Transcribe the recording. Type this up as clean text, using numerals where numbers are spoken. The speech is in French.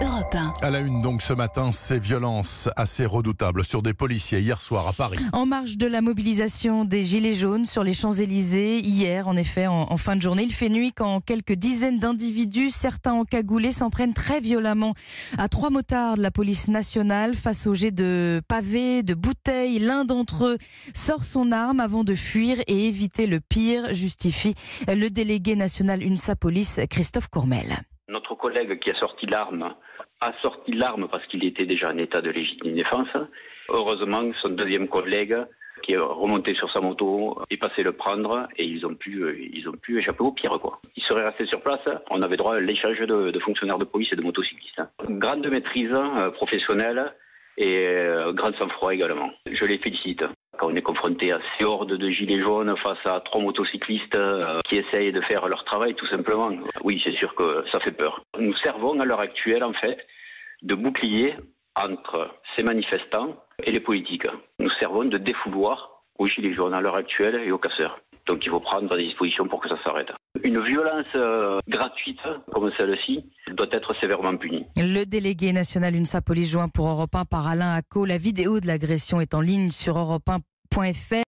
Europe 1. À la une donc ce matin, ces violences assez redoutables sur des policiers hier soir à Paris. En marge de la mobilisation des Gilets jaunes sur les Champs-Élysées, hier en effet en fin de journée, il fait nuit quand quelques dizaines d'individus, certains encagoulés, s'en prennent très violemment à 3 motards de la police nationale face au jet de pavés, de bouteilles. L'un d'entre eux sort son arme avant de fuir et éviter le pire, justifie le délégué national UNSA Police Christophe Courmel. Notre collègue qui a sorti l'arme parce qu'il était déjà en état de légitime défense. Heureusement, son deuxième collègue qui est remonté sur sa moto est passé le prendre et ils ont pu échapper au pire, quoi. Ils seraient restés sur place, on avait droit à l'échange de fonctionnaires de police et de motocyclistes. Grande maîtrise professionnelle et grand sang-froid également. Je les félicite. Quand on est confronté à ces hordes de gilets jaunes face à 3 motocyclistes qui essayent de faire leur travail tout simplement, oui, c'est sûr que ça fait peur. Nous servons à l'heure actuelle en fait de bouclier entre ces manifestants et les politiques. Nous servons de défouloir aux gilets jaunes à l'heure actuelle et aux casseurs. Donc il faut prendre des dispositions pour que ça s'arrête. Une violence gratuite comme celle-ci doit être sévèrement punie. Le délégué national UNSA Police joint pour Europe 1 par Alain Acco. La vidéo de l'agression est en ligne sur europe1.fr.